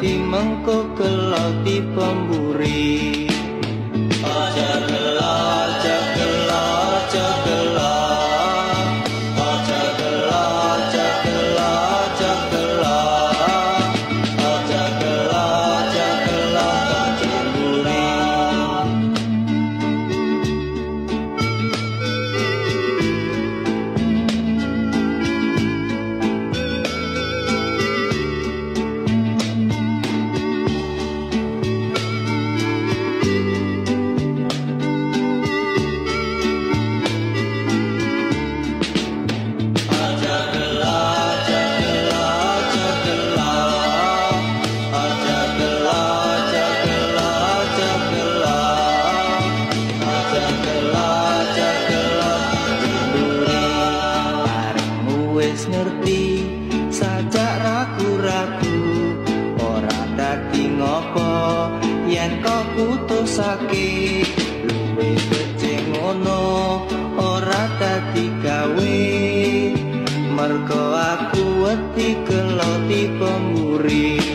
ngerti mengko kelauti pemburi. Aja gelar, aja gelar, aja gelar, aja gelar, aja gelar, aja gelar, aja gelar, aja gelar, pemburi. Ngerti sajak ragu-ragu ora dadi ngopo yen kok putusake luwe becik ngono ora dadi gawe mergo aku wedi keloti pemburi.